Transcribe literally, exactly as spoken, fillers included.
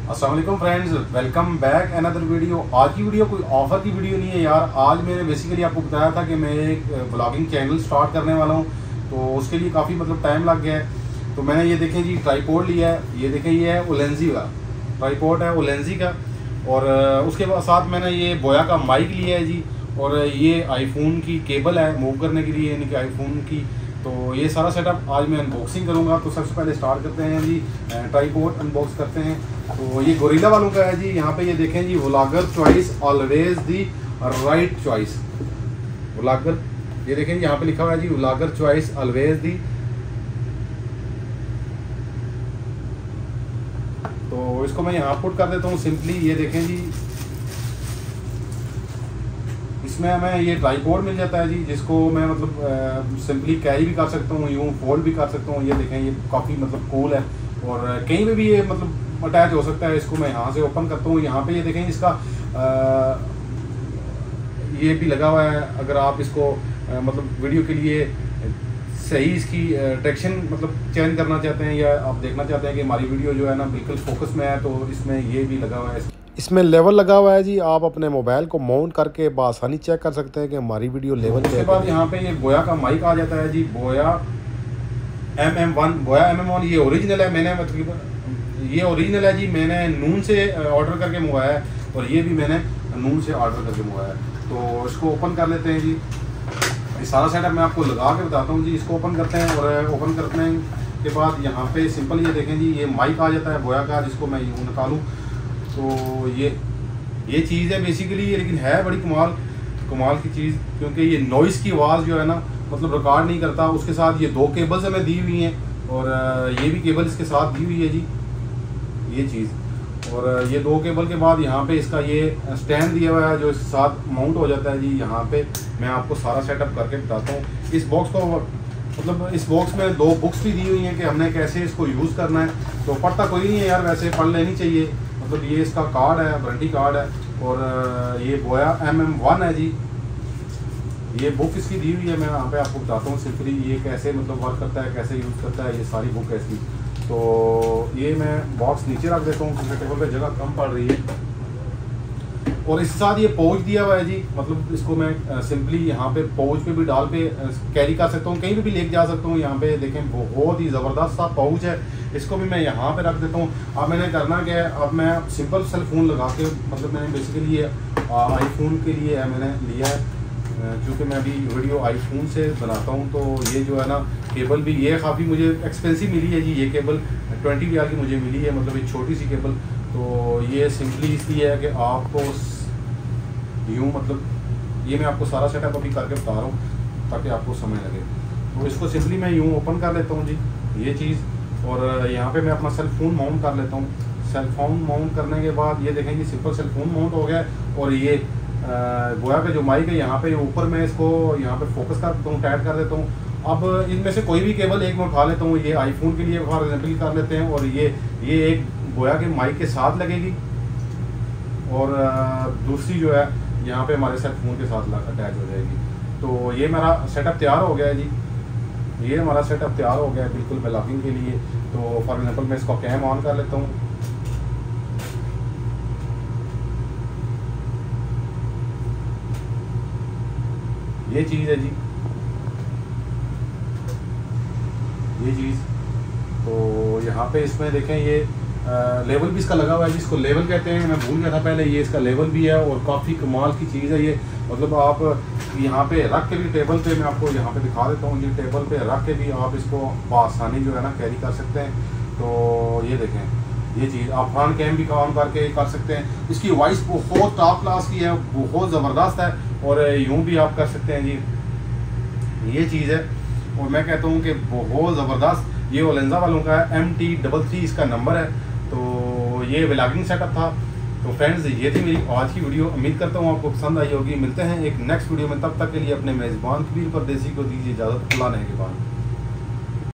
अस्सलाम वालेकुम friends, welcome back another video. आज की वीडियो कोई ऑफ़र की वीडियो नहीं है यार। आज मैंने बेसिकली आपको बताया था कि मैं एक व्लॉगिंग चैनल स्टार्ट करने वाला हूं, तो उसके लिए काफ़ी मतलब टाइम लग गया है। तो मैंने ये देखें जी ट्राईपोड लिया है। ये देखें ये है ओलेंजी का ट्राईपोड है, ओलेंजी का। और उसके बाद साथ मैंने ये बोया का माइक लिया है जी। और ये आईफोन की केबल है मूव करने के लिए, यानी कि आईफोन की। तो ये सारा सेटअप आज मैं अनबॉक्सिंग करूंगा। तो सबसे पहले स्टार्ट करते हैं जी, ट्राईपोड अनबॉक्स करते हैं। तो ये गोरिल्ला वालों का है जी। यहाँ पे ये देखें जी, vlogger choice always the right choice. Vlogger ये देखें जी, यहाँ पे लिखा हुआ है जी व्लॉगर चॉइस ऑलवेज दी। तो इसको मैं यहाँ पुट कर देता हूँ सिंपली। ये देखें जी, इसमें हमें ये ट्राईपोड मिल जाता है जी, जिसको मैं मतलब सिंपली कैरी भी कर सकता हूँ, यूँ फोल्ड भी कर सकता हूँ। ये देखें ये काफ़ी मतलब कूल है और कहीं पे भी ये मतलब अटैच हो सकता है। इसको मैं यहाँ से ओपन करता हूँ। यहाँ पे ये देखें इसका आ, ये भी लगा हुआ है। अगर आप इसको आ, मतलब वीडियो के लिए सही इसकी ट्रैक्शन मतलब चेंज करना चाहते हैं, या आप देखना चाहते हैं कि हमारी वीडियो जो है ना बिल्कुल फोकस में है, तो इसमें ये भी लगा हुआ है। इसमें लेवल लगा हुआ है जी। आप अपने मोबाइल को माउंट करके बआसानी चेक कर सकते हैं कि हमारी वीडियो लेवल पे है। उसके बाद यहाँ पे ये बोया का माइक आ जाता है जी, Boya M M one. Boya M M one ये ओरिजिनल है। मैंने मतलब ये ओरिजिनल है जी, मैंने नून से ऑर्डर करके मंगवाया है, और ये भी मैंने नून से ऑर्डर करके मंगवाया है। तो इसको ओपन कर लेते हैं जी। ये सारा सेटअप मैं आपको लगा के बताता हूँ जी। इसको ओपन करते हैं, और ओपन करने के बाद यहाँ पे सिंपल ये देखें जी, ये माइक आ जाता है बोया का, जिसको मैं यूँ निकालूँ। तो ये ये चीज़ है बेसिकली, लेकिन है बड़ी कमाल कमाल की चीज़, क्योंकि ये नॉइज़ की आवाज़ जो है ना मतलब रिकॉर्ड नहीं करता। उसके साथ ये दो केबल्स हमें दी हुई हैं, और ये भी केबल इसके साथ दी हुई है जी, ये चीज़। और ये दो केबल के बाद यहाँ पे इसका ये स्टैंड दिया हुआ है, जो इसके साथ माउंट हो जाता है जी। यहाँ पे मैं आपको सारा सेटअप करके बताता हूँ। इस बॉक्स को मतलब इस बॉक्स में दो बुक्स भी दी हुई हैं कि हमने कैसे इसको यूज़ करना है। तो पढ़ता कोई नहीं है यार, वैसे पढ़ लेनी चाहिए। मतलब ये इसका कार्ड है, वारंटी कार्ड है। और ये बोया एम एम वन है जी। ये बुक इसकी दी हुई है, मैं यहाँ पे आपको बताता हूँ सिंपली ये कैसे मतलब वर्क करता है, कैसे यूज़ करता है। ये सारी बुक है इसकी। तो ये मैं बॉक्स नीचे रख देता हूँ क्योंकि टेबल पे जगह कम पड़ रही है। और इसके साथ ये पाउच दिया हुआ है जी। मतलब इसको मैं सिंपली यहाँ पे पाउच पे भी डाल पे कैरी कर सकता हूँ, कहीं पे भी लेके जा सकता हूँ। यहाँ पे देखें बहुत ही ज़बरदस्त सा पाउच है। इसको भी मैं यहाँ पे रख देता हूँ। अब मैंने करना क्या है, अब मैं सिंपल सेल फ़ोन लगा के मतलब मैंने बेसिकली ये आईफोन के लिए है मैंने लिया है, क्योंकि मैं अभी वीडियो आईफोन से बनाता हूँ। तो ये जो है ना केबल भी ये काफ़ी मुझे एक्सपेंसिव मिली है जी। ये केबल ट्वेंटी रियाल की मुझे मिली है, मतलब एक छोटी सी केबल। तो ये सिंपली इसलिए है कि आपको यूँ मतलब ये मैं आपको सारा सेटअप अभी करके बता रहा हूँ ताकि आपको समझ लगे। तो इसको सिंपली मैं यूँ ओपन कर लेता हूँ जी, ये चीज़। और यहाँ पे मैं अपना सेल फोन माउंट कर लेता हूँ। सेल फोन माउंट करने के बाद ये देखें जी, सिंपल सेल फोन माउंट हो गया। और ये बोया का जो माइक है यहाँ पे ऊपर मैं इसको यहाँ पे फोकस कर देता हूँ, टाइट कर देता हूँ। अब इनमें से कोई भी केबल एक मैं उठा लेता हूँ। ये आईफोन के लिए फॉर एग्जाम्पल कर लेते हैं, और ये ये एक बोया के माइक के साथ लगेगी, और दूसरी जो है यहाँ पे हमारे सेल फोन के साथ अटैच हो जाएगी। तो ये मेरा सेटअप तैयार हो गया है जी। ये हमारा सेटअप तैयार हो गया है बिल्कुल व्लॉगिंग के लिए। तो फॉर एग्जांपल मैं इसको कैम ऑन कर लेता हूँ। ये चीज़ है जी, ये चीज़। तो यहाँ पे इसमें देखें ये आ, लेवल भी इसका लगा हुआ है जी। इसको लेवल कहते हैं, मैं भूल गया था पहले। ये इसका लेवल भी है, और काफ़ी कमाल की चीज़ है ये। मतलब आप यहाँ पे रख के भी टेबल पे, मैं आपको यहाँ पे दिखा देता हूँ जी, टेबल पे रख के भी आप इसको आसानी जो है ना कैरी कर सकते हैं। तो ये देखें ये चीज़, आप फ्रंट कैम भी ऑन करके कर सकते हैं। इसकी वॉइस बहुत टॉप क्लास की है, बहुत ज़बरदस्त है। और यूँ भी आप कर सकते हैं जी, ये चीज़ है। और मैं कहता हूँ कि बहुत ज़बरदस्त। ये ओलेंजा वालों का है, एम टी डबल थ्री इसका नंबर है। तो ये व्लॉगिंग सेटअप था। तो फ्रेंड्स ये थी मेरी आज की वीडियो। उम्मीद करता हूँ आपको पसंद आई होगी। मिलते हैं एक नेक्स्ट वीडियो में, तब तक के लिए अपने मेज़बान कबीर परदेसी को दीजिए इजाज़त। खुला रहने के बाद।